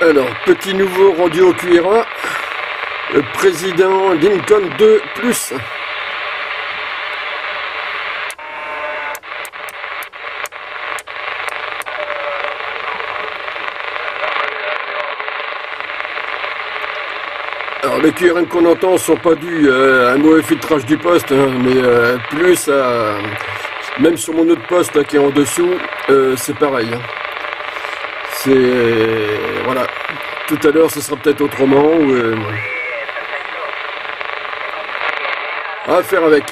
Alors, petit nouveau rendu au QRA, président Lincoln 2+. Alors les QRM qu'on entend sont pas dus à un mauvais filtrage du poste, hein, mais plus à... Même sur mon autre poste là, qui est en dessous, c'est pareil. Hein. C'est... Voilà. Tout à l'heure, ce sera peut-être autrement. Ou, à faire avec.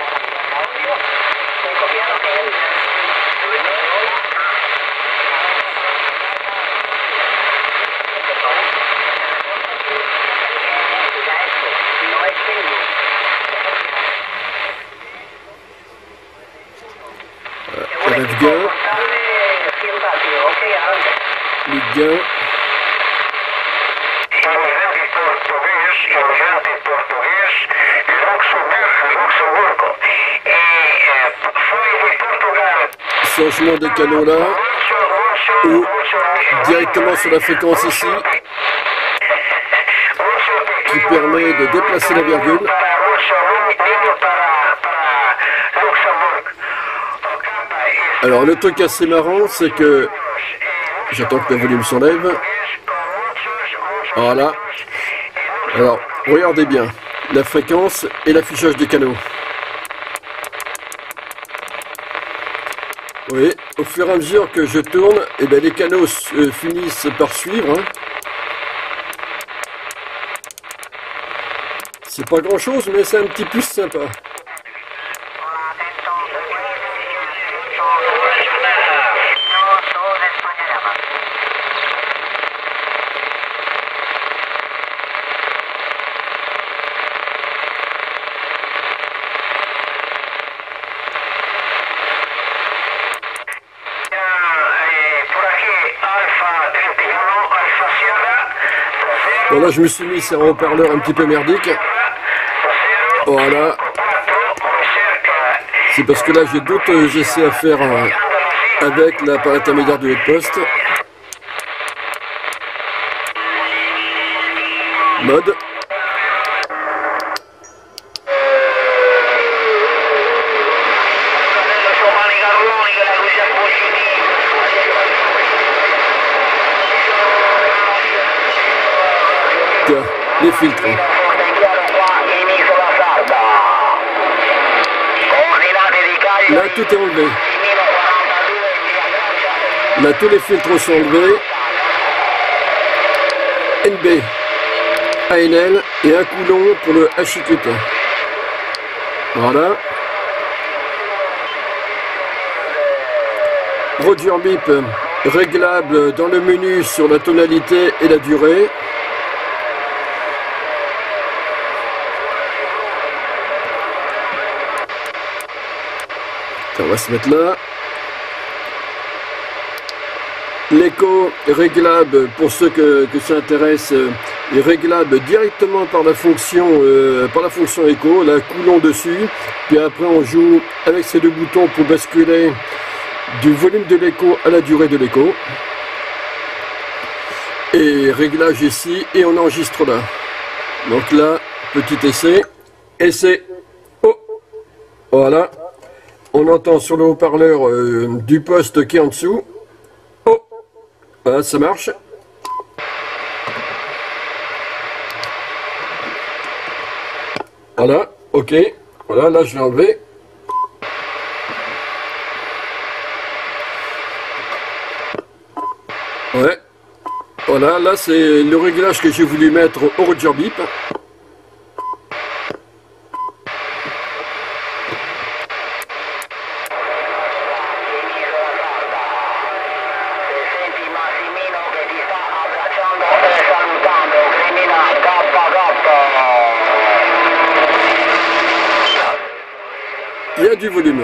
Changement des canaux là, ou directement sur la fréquence ici, qui permet de déplacer la virgule. Alors le truc assez marrant, c'est que j'attends que le volume s'enlève. Voilà. Alors regardez bien la fréquence et l'affichage des canaux. Oui, au fur et à mesure que je tourne, eh bien, les canaux finissent par suivre. Hein. C'est pas grand chose, mais c'est un petit plus sympa. Bon là je me suis mis sur un haut-parleur un petit peu merdique. Voilà. C'est parce que là j'ai d'autres essais à faire avec la par intermédiaire de l'autre poste. Mode. Les filtres. Là tout est enlevé. Là tous les filtres sont enlevés. NB, ANL et un coulon pour le HIQT. Voilà. Roger Bip réglable dans le menu sur la tonalité et la durée. On va se mettre là. L'écho réglable, pour ceux que ça intéresse, est réglable directement par la fonction écho, la coulon dessus. Puis après on joue avec ces deux boutons pour basculer du volume de l'écho à la durée de l'écho. Et réglage ici et on enregistre là. Donc là, petit essai. Essai. Oh. Voilà. On entend sur le haut-parleur du poste qui est en dessous. Oh, voilà, ça marche. Voilà, ok. Voilà, là je l'ai enlevé. Ouais. Voilà, là c'est le réglage que j'ai voulu mettre au Roger Bip. Il y a du volume.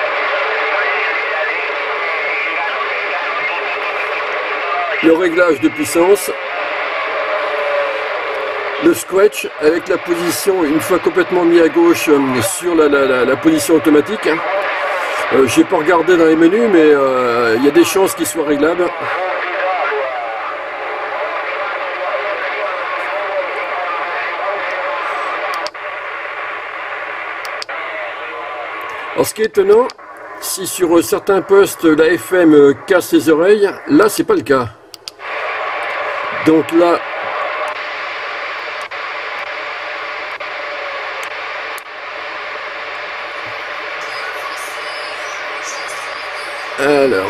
Le réglage de puissance. Le scratch avec la position, une fois complètement mis à gauche sur la position automatique. J'ai pas regardé dans les menus, mais il y a des chances qu'il soit réglable. Alors ce qui est étonnant, si sur certains postes la FM casse les oreilles, là c'est pas le cas. Donc là, alors,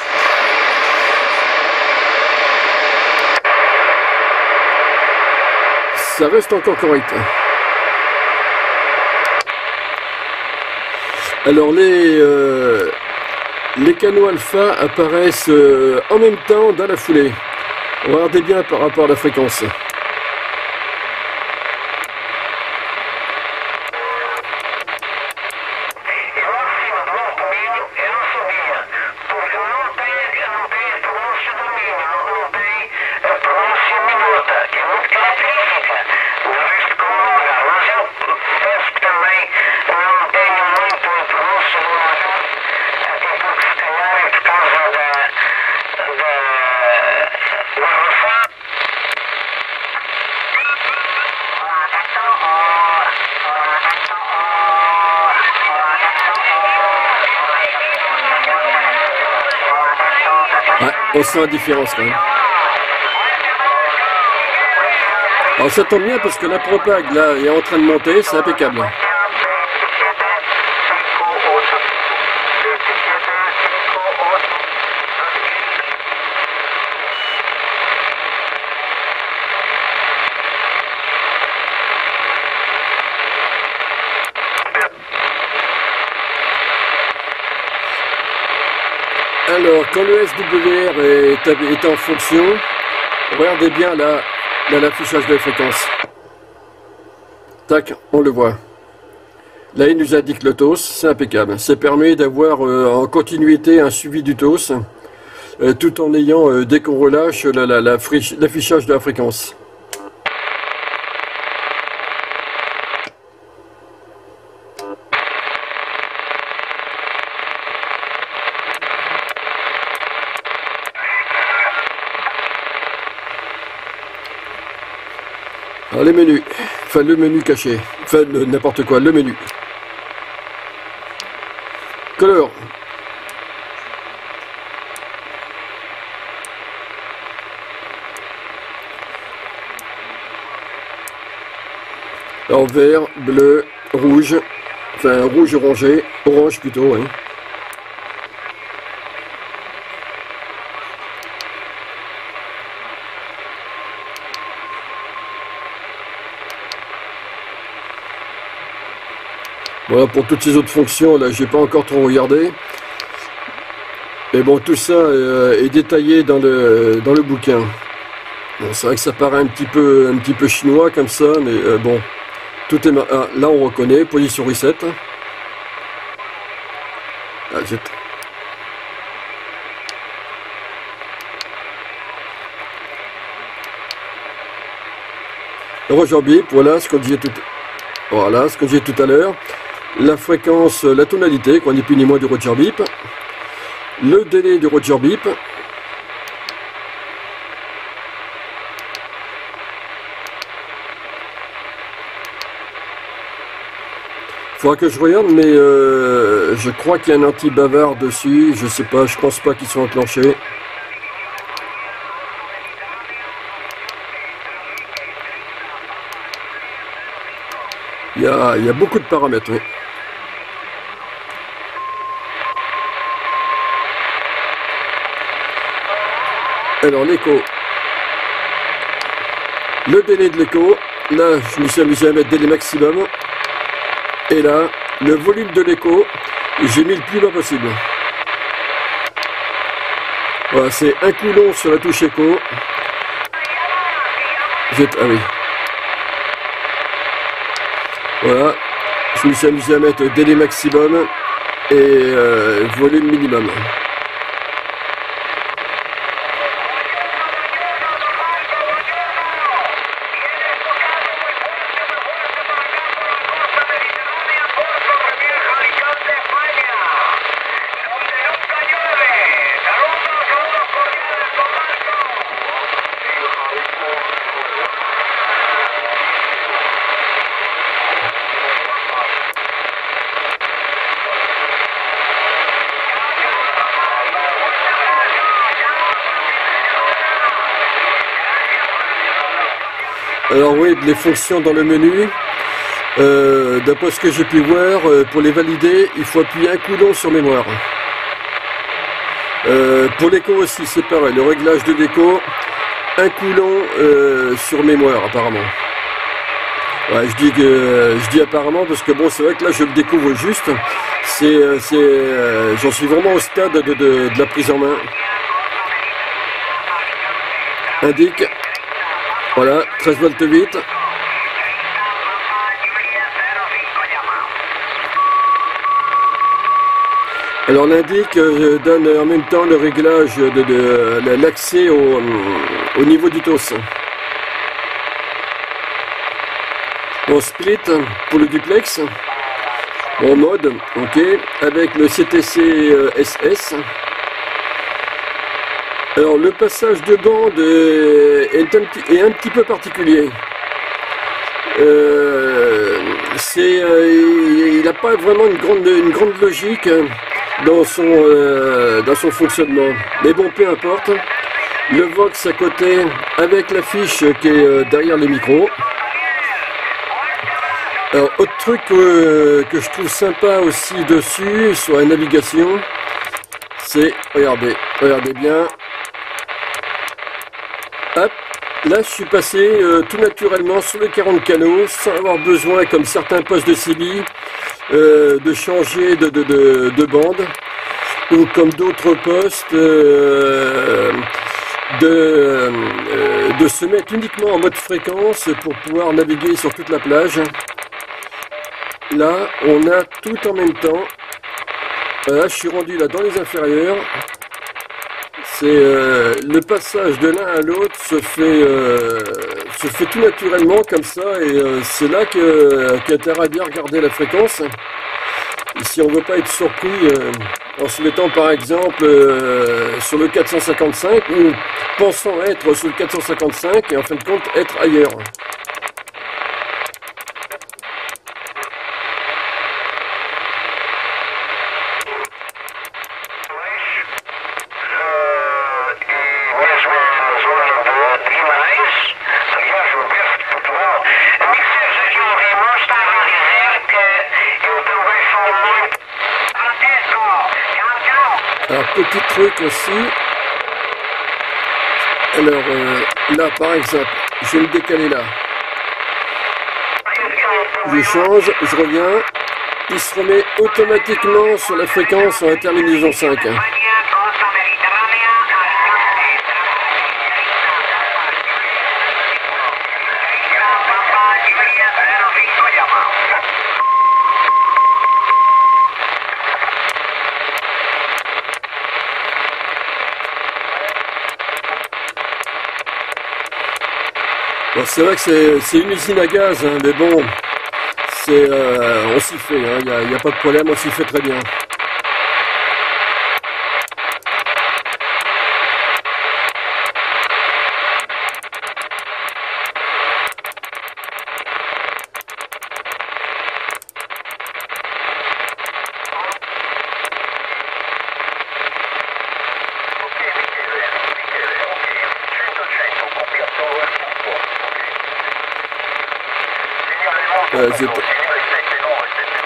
ça reste encore correct. Alors les canaux alpha apparaissent en même temps dans la foulée. Regardez bien par rapport à la fréquence. Ouais, on sent la différence quand même. Alors ça tombe bien parce que la propague là est en train de monter, c'est impeccable. Alors, quand le SWR est en fonction, regardez bien là l'affichage de la fréquence. Tac, on le voit. Là, il nous indique le TOS, c'est impeccable. Ça permet d'avoir en continuité un suivi du TOS, tout en ayant, dès qu'on relâche, l'affichage de la fréquence. Alors les menus, enfin le menu caché, enfin n'importe quoi, le menu. Color. Alors vert, bleu, rouge, enfin rouge orangé, orange plutôt, hein. Voilà pour toutes ces autres fonctions, là j'ai pas encore trop regardé. Mais bon, tout ça est détaillé dans le bouquin. Bon, c'est vrai que ça paraît un petit peu chinois comme ça, mais bon, tout est là on reconnaît, position reset. Ah, zut. Roger Bip, voilà ce qu'on disait tout à l'heure. La fréquence, la tonalité, qu'on n'est plus ni moins du Roger Bip. Le délai du Roger Bip. Il faudra que je regarde, mais je crois qu'il y a un anti-bavard dessus. Je sais pas, je pense pas qu'ils sont enclenchés. Il y a beaucoup de paramètres, oui. Alors l'écho, le délai de l'écho, là je me suis amusé à mettre délai maximum, et là le volume de l'écho, j'ai mis le plus bas possible. Voilà, c'est un coulon sur la touche écho. Ah oui. Voilà, je me suis amusé à mettre délai maximum et volume minimum. Alors oui, les fonctions dans le menu, d'après ce que j'ai pu voir, pour les valider, il faut appuyer un coulon sur mémoire. Pour l'écho aussi, c'est pareil, le réglage de l'écho, un coulon sur mémoire apparemment. Ouais, je dis apparemment parce que bon, c'est vrai que là je le découvre juste. J'en suis vraiment au stade de la prise en main. Indique, voilà, 13 volts 8. Alors l'indique donne en même temps le réglage de l'accès au niveau du TOS. En split pour le duplex, en mode, ok, avec le CTC SS. Alors le passage de bande est un petit peu particulier. Il n'a pas vraiment une grande logique dans son fonctionnement. Mais bon, peu importe. Le Vox à côté avec la fiche qui est derrière le micro. Alors, autre truc que je trouve sympa aussi dessus, sur la navigation, c'est, regardez bien, hop, là je suis passé tout naturellement sur les 40 canaux, sans avoir besoin, comme certains postes de CB, de changer de bande, ou comme d'autres postes, de se mettre uniquement en mode fréquence pour pouvoir naviguer sur toute la plage. Là, on a tout en même temps. Là, je suis rendu là dans les inférieurs. C'est le passage de l'un à l'autre se fait tout naturellement comme ça, et c'est là qu'il y a intérêt à bien regarder la fréquence. Et si on ne veut pas être surpris en se mettant par exemple sur le 455 ou pensant être sur le 455 et en fin de compte être ailleurs. Alors petit truc aussi, alors là par exemple, je vais le décaler là, je change, je reviens, il se remet automatiquement sur la fréquence en interminaison 5. Bon, c'est vrai que c'est une usine à gaz, hein, mais bon, on s'y fait, il n'y a pas de problème, on s'y fait très bien.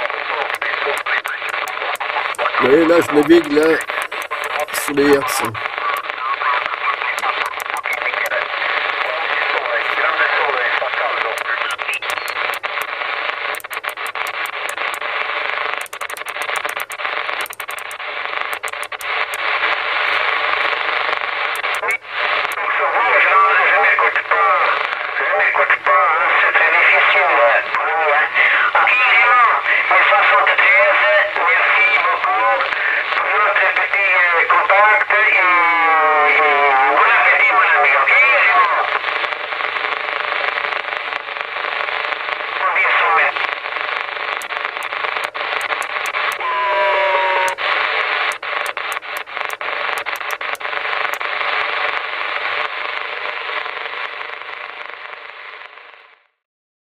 Vous voyez, là je navigue là sur les hertz.